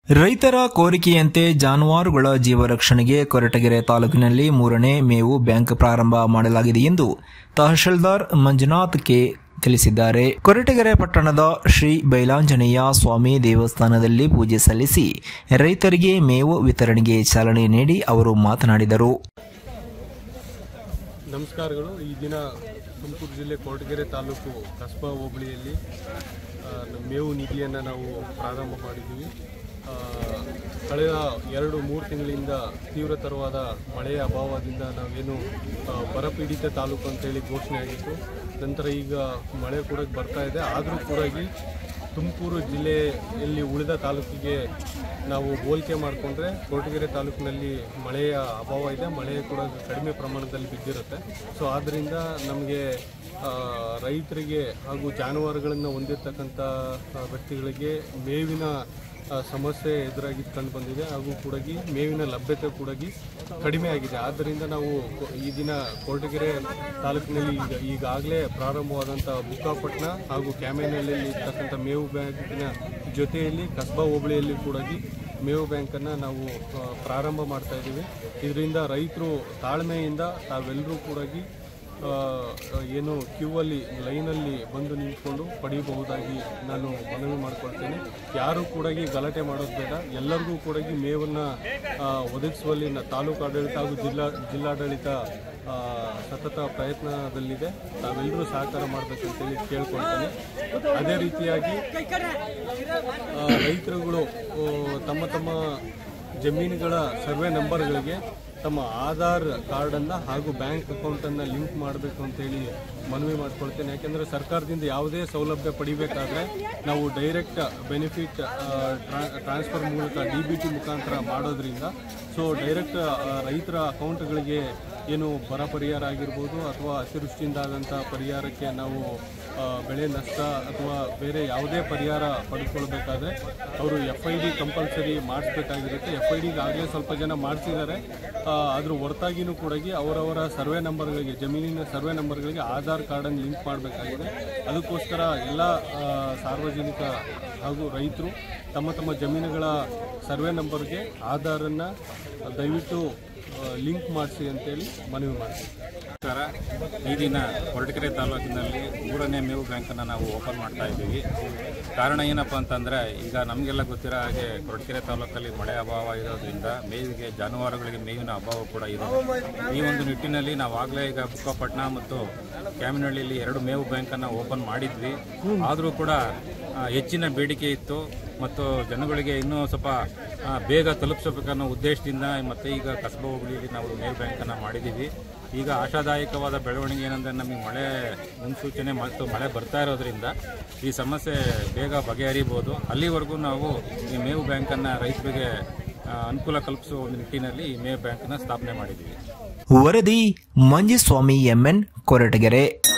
ರೈತರ ಕೋರಿಕೆಯಂತೆ ಜಾನುವಾರುಗಳ ಜೀವರಕ್ಷಣೆಗೆ ಕೊರಟಗೆರೆ ತಾಲೂಕಿನಲ್ಲಿ 3ನೇ ಮೇವು ಬ್ಯಾಂಕ್ ಪ್ರಾರಂಭ ಮಾಡಲಾಗಿದೆ ಎಂದು ತಹಶೀಲ್ದಾರ್ ಮಂಜುನಾಥ್ ಕೆ ತಿಳಿಸಿದ್ದಾರೆ. ಕೊರಟಗೆರೆ ಪಟ್ಟಣದ ಶ್ರೀ ಬೈಲಾಂಜನೇಯ ಸ್ವಾಮಿ ದೇವಸ್ಥಾನದಲ್ಲಿ ಪೂಜೆ ಸಲ್ಲಿಸಿ ರೈತರಿಗೆ ಮೇವು ವಿತರಣೆಗೆ ಚಾಲನೆ ನೀಡಿ ಅವರು ಮಾತನಾಡಿದರು. ನಮಸ್ಕಾರಗಳು. ಈ ದಿನ ತುಮಕೂರು ಜಿಲ್ಲೆ ಕೊರಟಗೆರೆ ತಾಲೂಕು ಕಸ್ಬಾ ಹೋಬಳಿಯಲ್ಲಿ ಮೇವು ನಿಧಿಯನ್ನು ನಾವು ಪ್ರಾರಂಭ ಮಾಡಿದ್ದೀವಿ. ಕಳೆದ 2-3 ತಿಂಗಳಿಂದ ತೀವ್ರತರವಾದ ಮಳೆಯ ಅಭಾವದಿಂದ ನಾವೇನು ಬರಪೀಡಿತ ತಾಲೂಕು ಅಂತೇಳಿ ಘೋಷಣೆ ಆಗಿತ್ತು. ನಂತರ ಈಗ ಮಳೆ ಕೂಡ ಬರ್ತಾ ಇದೆ. ಆದರೂ ಕೂಡ ತುಮಕೂರು ಜಿಲ್ಲೆಯಲ್ಲಿ ಉಳಿದ ತಾಲೂಕಿಗೆ ನಾವು ಹೋಲಿಕೆ ಮಾಡಿಕೊಂಡ್ರೆ ಕೊರಟಗೆರೆ ತಾಲೂಕಿನಲ್ಲಿ ಮಳೆಯ ಅಭಾವ ಇದೆ. ಮಳೆ ಕೂಡ ಕಡಿಮೆ ಪ್ರಮಾಣದಲ್ಲಿ ಬಿದ್ದಿರುತ್ತೆ. ಸೊ ಆದ್ದರಿಂದ ನಮಗೆ ರೈತರಿಗೆ ಹಾಗೂ ಜಾನುವಾರುಗಳನ್ನು ಹೊಂದಿರತಕ್ಕಂಥ ವ್ಯಕ್ತಿಗಳಿಗೆ ಮೇವಿನ ಸಮಸ್ಯೆ ಎದುರಾಗಿ ಕಂಡು ಬಂದಿದೆ. ಹಾಗೂ ಕೂಡ ಮೇವಿನ ಲಭ್ಯತೆ ಕೂಡ ಕಡಿಮೆ ಆಗಿದೆ. ಆದ್ದರಿಂದ ನಾವು ಈ ದಿನ ಕೊರಟಗೆರೆ ತಾಲೂಕಿನಲ್ಲಿ ಈಗಾಗಲೇ ಪ್ರಾರಂಭವಾದಂಥ ಬುಕ್ಕಾಪಟ್ಟಣ ಹಾಗೂ ಕ್ಯಾಮೆನಹಳ್ಳಿಯಲ್ಲಿ ಇರ್ತಕ್ಕಂಥ ಮೇವು ಬ್ಯಾಂಕಿನ ಜೊತೆಯಲ್ಲಿ ಕಸ್ಬಾ ಹೋಬಳಿಯಲ್ಲಿ ಕೂಡ ಮೇವು ಬ್ಯಾಂಕನ್ನು ನಾವು ಪ್ರಾರಂಭ ಮಾಡ್ತಾ ಇದ್ದೀವಿ. ಇದರಿಂದ ರೈತರು ತಾಳ್ಮೆಯಿಂದ ತಾವೆಲ್ಲರೂ ಕೂಡ ಏನು ಕ್ಯೂವಲ್ಲಿ ಲೈನಲ್ಲಿ ಬಂದು ನಿಂತ್ಕೊಂಡು ಪಡೆಯಬಹುದಾಗಿ ನಾನು ಮನವಿ ಮಾಡಿಕೊಳ್ತೇನೆ. ಯಾರೂ ಕೂಡ ಗಲಾಟೆ ಮಾಡೋದು ಬೇಡ. ಎಲ್ಲರಿಗೂ ಕೂಡ ಮೇವನ್ನು ಒದಗಿಸುವಲ್ಲಿ ತಾಲೂಕು ಆಡಳಿತ ಹಾಗೂ ಜಿಲ್ಲಾಡಳಿತ ಸತತ ಪ್ರಯತ್ನದಲ್ಲಿದೆ. ತಾವೆಲ್ಲರೂ ಸಹಕಾರ ಮಾಡಬೇಕಂತೇಳಿ ಕೇಳ್ಕೊಳ್ತೇನೆ. ಅದೇ ರೀತಿಯಾಗಿ ರೈತರುಗಳು ತಮ್ಮ ತಮ್ಮ ಜಮೀನುಗಳ ಸರ್ವೆ ನಂಬರ್ಗಳಿಗೆ ತಮ್ಮ ಆಧಾರ್ ಕಾರ್ಡನ್ನು ಹಾಗೂ ಬ್ಯಾಂಕ್ ಅಕೌಂಟನ್ನು ಲಿಂಕ್ ಮಾಡಬೇಕು ಅಂತೇಳಿ ಮನವಿ ಮಾಡ್ಕೊಳ್ತೇನೆ. ಯಾಕೆಂದರೆ ಸರ್ಕಾರದಿಂದ ಯಾವುದೇ ಸೌಲಭ್ಯ ಪಡಿಬೇಕಾದ್ರೆ ನಾವು ಡೈರೆಕ್ಟ್ ಬೆನಿಫಿಟ್ ಟ್ರಾನ್ಸ್ಫರ್ ಮೂಲಕ DBT ಮುಖಾಂತರ ಮಾಡೋದ್ರಿಂದ ಸೊ ಡೈರೆಕ್ಟ್ ರೈತರ ಅಕೌಂಟ್ಗಳಿಗೆ ಏನು ಬರ ಪರಿಹಾರ ಆಗಿರ್ಬೋದು ಅಥವಾ ಅತಿವೃಷ್ಟಿಯಿಂದಾದಂಥ ಪರಿಹಾರಕ್ಕೆ ನಾವು ಬೆಳೆ ನಷ್ಟ ಅಥವಾ ಬೇರೆ ಯಾವುದೇ ಪರಿಹಾರ ಪಡೆದುಕೊಳ್ಬೇಕಾದ್ರೆ ಅವರು FID ಕಂಪಲ್ಸರಿ ಮಾಡಿಸ್ಬೇಕಾಗಿರುತ್ತೆ. FID ಈಗಾಗಲೇ ಸ್ವಲ್ಪ ಜನ ಮಾಡಿಸಿದ್ದಾರೆ. ಅದ್ರ ಹೊರತಾಗಿಯೂ ಕೂಡ ಅವರವರ ಸರ್ವೆ ನಂಬರ್ಗಳಿಗೆ ಜಮೀನಿನ ಸರ್ವೆ ನಂಬರ್ಗಳಿಗೆ ಆಧಾರ್ ಕಾರ್ಡನ್ನು ಲಿಂಕ್ ಮಾಡಬೇಕಾಗಿದೆ. ಅದಕ್ಕೋಸ್ಕರ ಎಲ್ಲ ಸಾರ್ವಜನಿಕ ಹಾಗೂ ರೈತರು ತಮ್ಮ ತಮ್ಮ ಜಮೀನುಗಳ ಸರ್ವೆ ನಂಬರ್ಗೆ ಆಧಾರನ್ನು ದಯವಿಟ್ಟು ಲಿಂಕ್ ಮಾಡಿಸಿ ಅಂತೇಳಿ ಮನವಿ ಮಾಡ್ತೀವಿ. ಈ ದಿನ ಕೊರಟಗೆರೆ ತಾಲೂಕಿನಲ್ಲಿ 3ನೇ ಮೇವು ಬ್ಯಾಂಕನ್ನು ನಾವು ಓಪನ್ ಮಾಡ್ತಾ ಇದ್ದೀವಿ. ಕಾರಣ ಏನಪ್ಪ ಅಂತಂದರೆ ಈಗ ನಮಗೆಲ್ಲ ಗೊತ್ತಿರೋ ಹಾಗೆ ಕೊರಟಗೆರೆ ತಾಲೂಕಲ್ಲಿ ಮಳೆ ಅಭಾವ ಇರೋದ್ರಿಂದ ಮೇವಿಗೆ ಜಾನುವಾರುಗಳಿಗೆ ಮೇವಿನ ಅಭಾವ ಕೂಡ ಇದೆ. ಈ ಒಂದು ನಿಟ್ಟಿನಲ್ಲಿ ನಾವಾಗಲೇ ಈಗ ಬುಕ್ಕಾಪಟ್ಟಣ ಮತ್ತು ಕ್ಯಾಮೆನಹಳ್ಳಿಯಲ್ಲಿ 2 ಮೇವು ಬ್ಯಾಂಕನ್ನು ಓಪನ್ ಮಾಡಿದ್ವಿ. ಆದರೂ ಕೂಡ ಹೆಚ್ಚಿನ ಬೇಡಿಕೆ ಇತ್ತು ಮತ್ತು ಜನಗಳಿಗೆ ಇನ್ನೂ ಸ್ವಲ್ಪ ಬೇಗ ತಲುಪಿಸಬೇಕನ್ನೋ ಉದ್ದೇಶದಿಂದ ಮತ್ತು ಈಗ ಕಸ್ಬಾ ಹೋಬಳಿಯಲ್ಲಿ ನಾವು ಮೇವು ಬ್ಯಾಂಕನ್ನು ಮಾಡಿದ್ದೀವಿ. ಈಗ ಆಶಾದಾಯಕವಾದ ಬೆಳವಣಿಗೆ ಏನಂದರೆ ನಮಗೆ ಮಳೆ ಮುನ್ಸೂಚನೆ ಮತ್ತು ಮಳೆ ಬರ್ತಾ ಇರೋದ್ರಿಂದ ಈ ಸಮಸ್ಯೆ ಬೇಗ ಬಗೆಹರಿಬೋದು. ಅಲ್ಲಿವರೆಗೂ ನಾವು ಈ ಮೇವು ಬ್ಯಾಂಕನ್ನು ರೈತರಿಗೆ ಅನುಕೂಲ ಕಲ್ಪಿಸುವ ಒಂದು ನಿಟ್ಟಿನಲ್ಲಿ ಈ ಮೇವು ಬ್ಯಾಂಕನ್ನು ಸ್ಥಾಪನೆ ಮಾಡಿದ್ದೀವಿ. ವರದಿ ಮಂಜುಸ್ವಾಮಿ MN, ಕೊರಟಗೆರೆ.